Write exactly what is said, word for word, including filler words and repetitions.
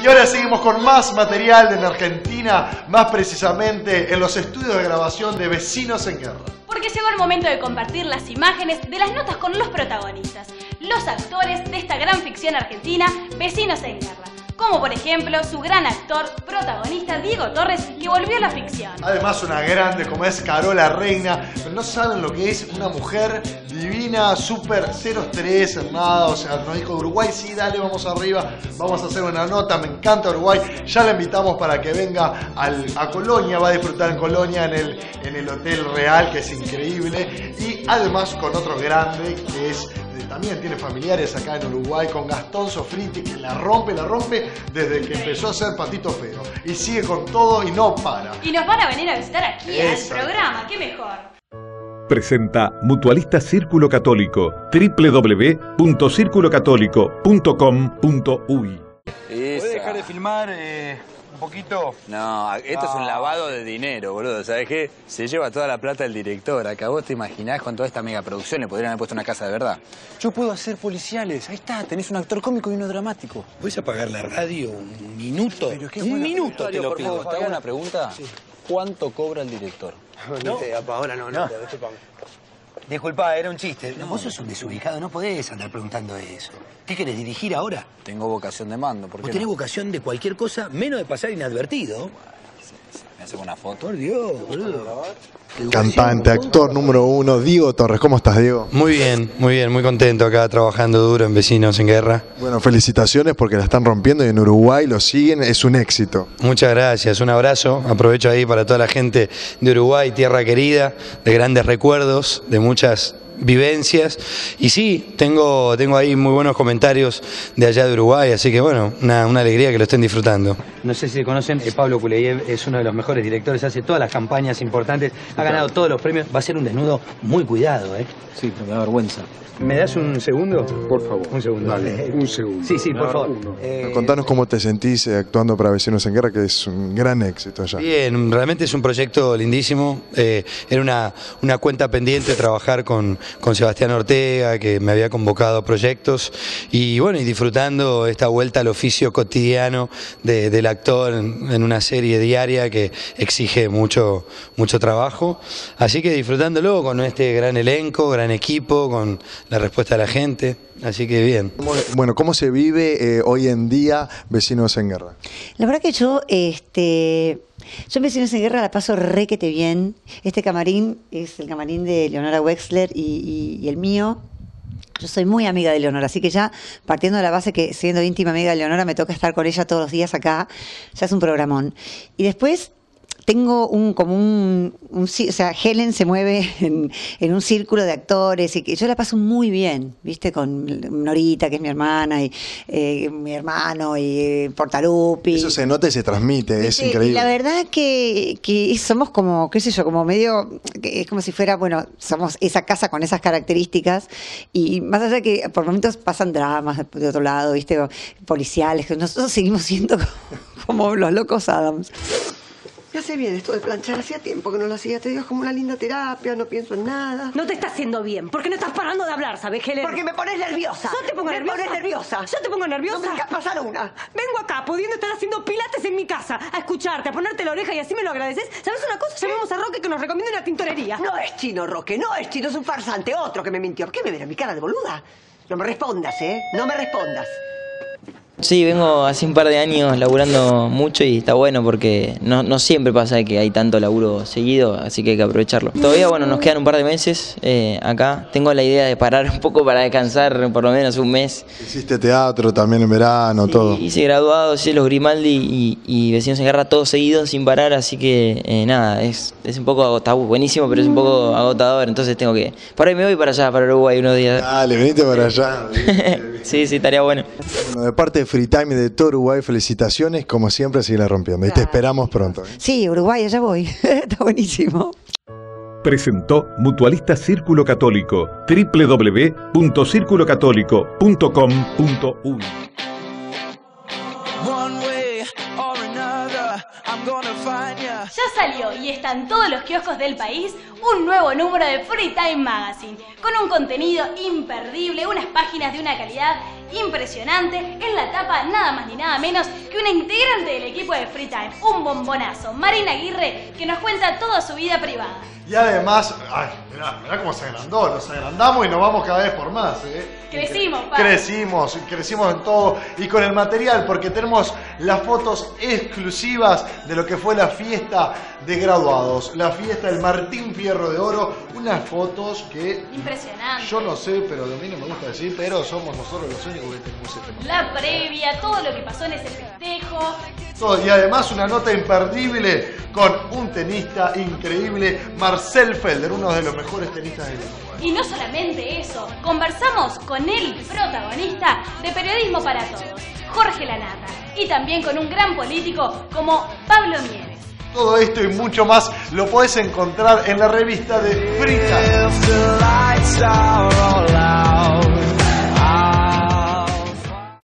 ahora seguimos con más material de la Argentina, más precisamente en los estudios de grabación de Vecinos en Guerra. Porque llegó el momento de compartir las imágenes de las notas con los protagonistas, los actores de esta gran ficción argentina, Vecinos en Guerra. Como por ejemplo su gran actor protagonista Diego Torres, que volvió a la ficción. Además una grande como es Carola Reina, pero no saben lo que es una mujer divina, súper cero estrés en nada, o sea, nos dijo Uruguay, sí, dale, vamos arriba, vamos a hacer una nota, me encanta Uruguay, ya la invitamos para que venga al, a Colonia, va a disfrutar en Colonia en el, en el Hotel Real, que es increíble, y además con otro grande que es... También tiene familiares acá en Uruguay, con Gastón Sofriti, que la rompe, la rompe desde que empezó a ser Patito Feo. Y sigue con todo y no para. Y nos van a venir a visitar aquí Exacto. al programa, qué mejor. Presenta Mutualista Círculo Católico, doble u doble u doble u punto círculo católico punto com punto uy. ¿Puedes dejar de filmar eh, un poquito? No, esto no. es un lavado de dinero, boludo. ¿Sabes qué? Se lleva toda la plata el director. Acá vos te imaginás con toda esta megaproducción le podrían haber puesto una casa de verdad. Yo puedo hacer policiales. Ahí está, tenés un actor cómico y uno dramático. ¿Puedes apagar la radio un minuto? Pero qué un minuto te lo pido. ¿Te hago una pregunta? Sí. ¿Cuánto cobra el director? No, te, ahora no, no, no. Te, disculpame. Disculpa, era un chiste. No, vos sos un desubicado, no podés andar preguntando eso. ¿Qué querés, dirigir ahora? Tengo vocación de mando, ¿por qué Vos tenés no? vocación de cualquier cosa, menos de pasar inadvertido. ¿Me haces una foto? Por Dios, boludo. Cantante, actor número uno, Diego Torres. ¿Cómo estás, Diego? Muy bien, muy bien, muy contento acá trabajando duro en Vecinos en Guerra. Bueno, felicitaciones porque la están rompiendo y en Uruguay lo siguen, es un éxito. Muchas gracias, un abrazo. Aprovecho ahí para toda la gente de Uruguay, tierra querida, de grandes recuerdos, de muchas vivencias. Y sí, tengo, tengo ahí muy buenos comentarios de allá de Uruguay, así que bueno, una, una alegría que lo estén disfrutando. No sé si conocen, eh, Pablo Kuleyev es uno de los mejores directores, hace todas las campañas importantes, ha ganado todos los premios, va a ser un desnudo muy cuidado, ¿eh? Sí, pero me da vergüenza. ¿Me das un segundo? Por favor. Un segundo. Dale, un segundo. Sí, sí, por no, favor. Eh, Contanos cómo te sentís eh, actuando para Vecinos en Guerra, que es un gran éxito allá. Bien, realmente es un proyecto lindísimo. Eh, era una, una cuenta pendiente trabajar con, con Sebastián Ortega, que me había convocado a proyectos. Y bueno, y disfrutando esta vuelta al oficio cotidiano de, del actor en, en una serie diaria que exige mucho, mucho trabajo. Así que disfrutándolo con este gran elenco, gran equipo, con la respuesta de la gente, así que bien. Bueno, ¿cómo se vive eh, hoy en día Vecinos en Guerra? La verdad que yo, este, yo en Vecinos en Guerra la paso requete bien. Este camarín es el camarín de Leonora Wexler y, y, y el mío. Yo soy muy amiga de Leonora, así que ya partiendo de la base que siendo íntima amiga de Leonora me toca estar con ella todos los días acá, ya es un programón. Y después tengo un como un, un, o sea, Helen se mueve en, en un círculo de actores y que yo la paso muy bien, ¿viste? Con Norita, que es mi hermana, y eh, mi hermano, y eh, Portalupi. Eso se nota y se transmite, ¿viste? Es increíble. Y la verdad que, que somos como, qué sé yo, como medio, es como si fuera, bueno, somos esa casa con esas características, y más allá de que por momentos pasan dramas de otro lado, ¿viste? Policiales, que nosotros seguimos siendo como, como los locos Adams. Me hace bien esto de planchar, hacía tiempo que no lo hacía, te digo, es como una linda terapia, no pienso en nada. No te está haciendo bien, ¿por qué no estás parando de hablar, sabes, Helen? Porque me pones nerviosa. Yo te pongo me nerviosa. Me pones nerviosa. Yo te pongo nerviosa. No me dejas pasar una. Vengo acá, pudiendo estar haciendo pilates en mi casa, a escucharte, a ponerte la oreja y así me lo agradeces. ¿Sabes una cosa? Llamemos a Roque que nos recomiende una tintorería. No es chino, Roque, no es chino, es un farsante, otro que me mintió. ¿Qué me verá mi cara de boluda? No me respondas, ¿eh? No me respondas. Sí, vengo hace un par de años laburando mucho y está bueno porque no, no siempre pasa que hay tanto laburo seguido, así que hay que aprovecharlo. Todavía, bueno, nos quedan un par de meses eh, acá. Tengo la idea de parar un poco para descansar por lo menos un mes. Hiciste teatro también en verano, sí, todo. Hice graduado, hice los Grimaldi y, y Vecinos en Guerra todos seguidos sin parar, así que eh, nada, es, es un poco agotador, buenísimo, pero es un poco agotador, entonces tengo que... Por ahí me voy para allá, para Uruguay unos días. Dale, venite para allá. Sí, sí, estaría bueno. Bueno, de parte de Free Time de todo Uruguay, felicitaciones, como siempre, sigue rompiendo. Y te esperamos pronto. ¿eh? Sí, Uruguay, allá voy. Está buenísimo. Presentó Mutualista Círculo Católico, doble u doble u doble u punto círculo católico punto com punto uy. Ya salió y está en todos los kioscos del país un nuevo número de Free Time Magazine, con un contenido imperdible, unas páginas de una calidad impresionante, en la tapa nada más ni nada menos que una integrante del equipo de Free Time, un bombonazo, Marina Aguirre, que nos cuenta toda su vida privada. Y además, ay, mirá, mirá cómo se agrandó, nos agrandamos y nos vamos cada vez por más, ¿eh? Crecimos, pa. Crecimos, crecimos en todo y con el material, porque tenemos las fotos exclusivas de lo que fue la fiesta de graduados, la fiesta del Martín Fierro de Oro, unas fotos que... Impresionante. Yo no sé, pero a mí no me gusta decir, pero somos nosotros los únicos que tenemos este material. La previa, todo lo que pasó en ese festejo. Todo, y además una nota imperdible con un tenista increíble, Marcel Felder, uno de los mejores tenistas del mundo. Y no solamente eso, conversamos con el protagonista de Periodismo para Todos, Jorge Lanata, y también con un gran político como Pablo Mieres. Todo esto y mucho más lo podés encontrar en la revista de Free Time.